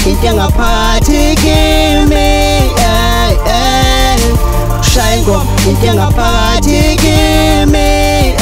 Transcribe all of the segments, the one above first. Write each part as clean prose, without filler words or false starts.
into engaphathi kimi, kushaya ingoma into engaphathi kimi,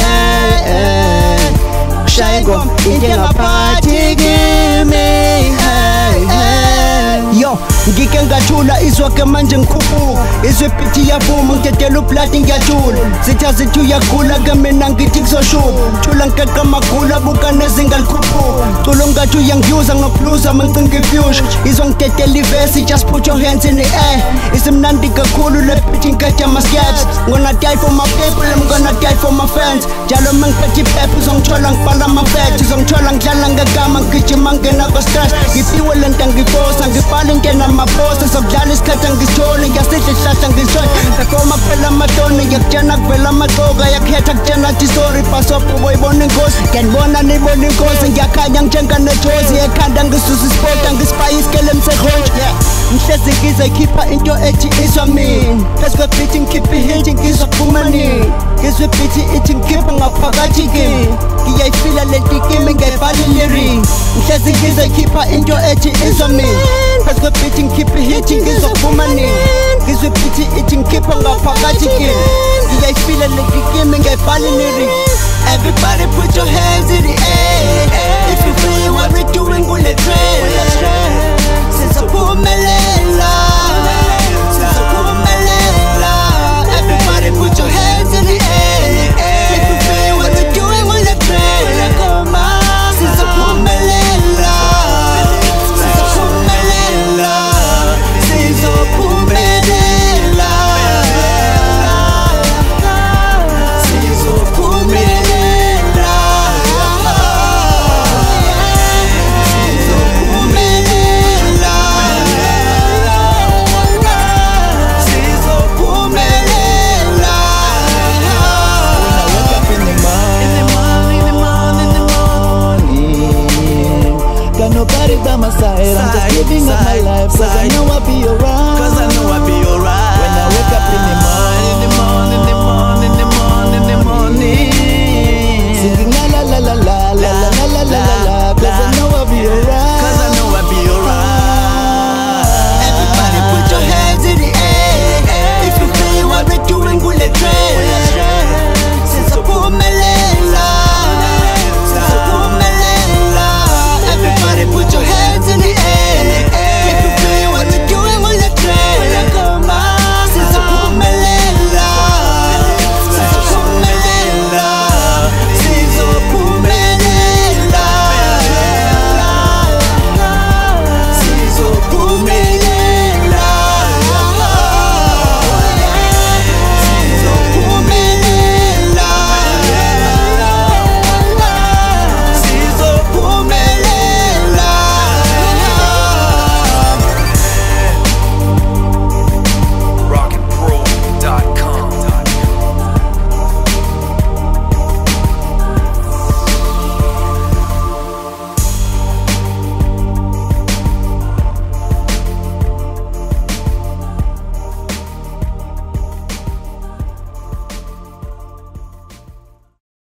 kushaya ingoma into engaphathi kimi. Yo, ngike ngathula izwa ke manje ngikhuphuka, izwe ibithi yavuma ngidedela ublood ngiyajula, zitha zithi uyagula ke mina ngithi kuzoshuba, thula ngiqeqa amagula buka nezinga likhuphuka, culo ngathi uyangiyuza ngokubluza mangicinga ifuture, izwa ngidedela ivesi just put your hands in the air, isimnandi kakhulu le bithi ngikhetha ama-scabs, ngona die for my people, I'm gonna die for my fans, njalo mangiphethe iphepha uzongithola ngibhala ama-facts, uzongithola ngidlala ngegama ngigijima ngena kwa-stress, ngiphiwe le nto ngifosa ngibhala ingena amaphosa, sokudlala isikhathi angisitholi, ngiyasidla isihlahla ngisithole, ngakoma kuphela amatoni, ngiyakutshena kuvela amaqoka, yakhetha kutshena thi sorry bhasobho boyibona inkosi, ngiyanibona niyibona inkosi, ngiyakhanya njenganethozi, ekhanda ngisusa ispota ngisibhaye isikele emsehonje, ngihlezi ngizoyikhipha into ethi izwa mina, phezu kwebithi ngikhipha ihithi ngizwa kuphuma nini, ngizwa ibithi ithi ngikhipha ngaphakathi kimi, ngiyayifila lenti kimi ngiyayibhala i-lyric, ngihlezi ngizoyikhipha into ethi izwa mina, phezu kwebithi ngikhipha ihithi ngizwa kuphuma nini, ngizwa ibithi ithi ngikhipha ngaphakathi kimi, ngiyayifila lenti kimi ngiyayibhala i-lyric. Everybody put your hands in the air if you feel what we're doing on the train. Everybody put your hands in the air if you feel what we're doing on the train. Nobody by my side, I'm just giving up my life, cause I know I'll be alright. Cause I know I'll be alright. When I wake up in the morning, singing la la la la la la la la la la.